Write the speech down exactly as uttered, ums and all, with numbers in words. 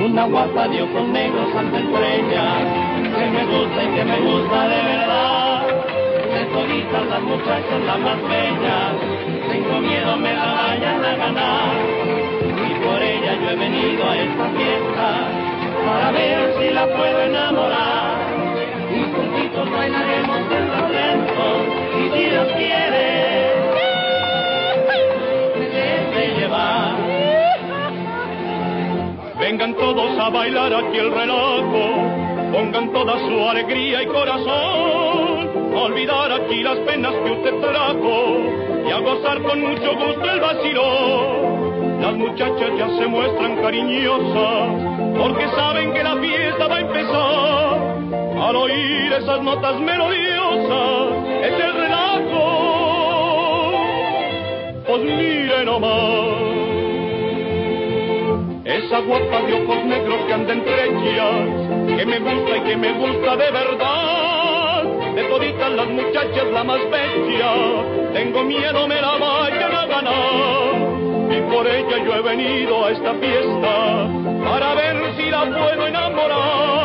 una guapa de ojos negros ante estrella, que me gusta y que me gusta de verdad. De toditas las muchachas la más bella, tengo miedo me la vayan a ganar. Y por ella yo he venido a esta fiesta, para ver si la puedo enamorar. Y juntitos bailaremos el lento, y si Dios quiere, me deje llevar. Vengan todos a bailar aquí el relajo, pongan toda su alegría y corazón, a olvidar aquí las penas que usted trajo, y a gozar con mucho gusto el vacilón. Las muchachas ya se muestran cariñosas, porque saben que la fiesta va a empezar. Al oír esas notas melodiosas, es el relajo, pues mire nomás. Esa guapa de ojos negros que anda entre ellas, que me gusta y que me gusta de verdad. De toditas las muchachas la más bella, tengo miedo me la vayan a ganar. Y por ella yo he venido a esta fiesta, para ver si la puedo enamorar.